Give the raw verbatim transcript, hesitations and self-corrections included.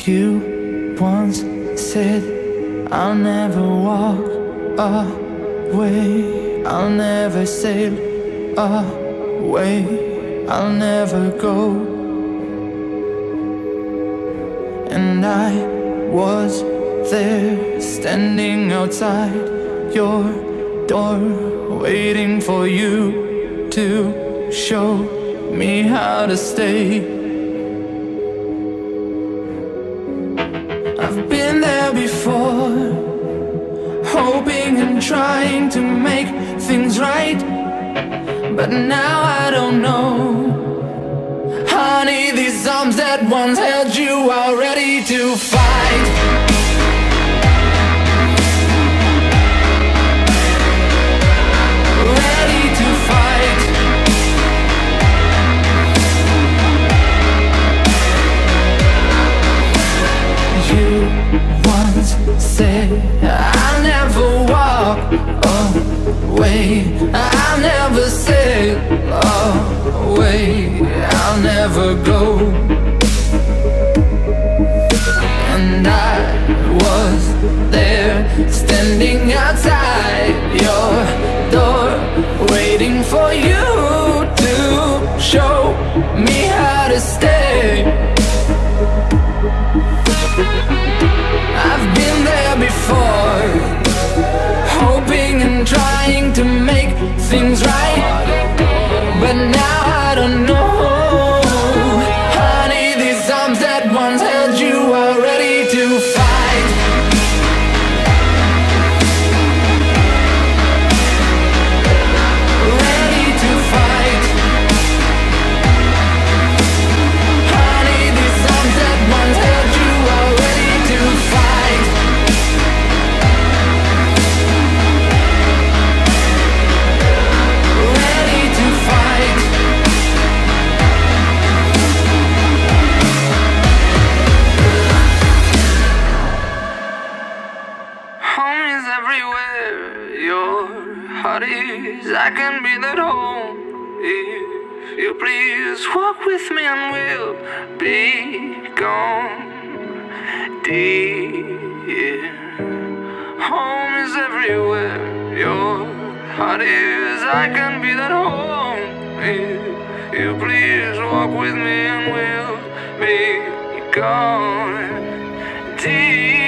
You once said I'll never walk away, I'll never sail away, I'll never go. And I was there, standing outside your door, waiting for you to show me how to stay. I've been there before, hoping and trying to make things right, but now I don't know. Honey, these arms that once held you are ready to fight. Say I'll never walk away, I'll never sail away, I'll never go. And I was there, standing outside your door, waiting for you to show me how to stay. I've been there before, hoping and trying to make things right, but now I don't know. Honey, these arms that once held you are ready to fight. Ready to fight. Honey, these arms that once held you are ready to fight. Ready to fight. Home is everywhere, your heart is. I can be that home. If you please walk with me and we'll be gone. Dear, home is everywhere, your heart is. I can be that home. If you please walk with me and we'll be gone. Dear.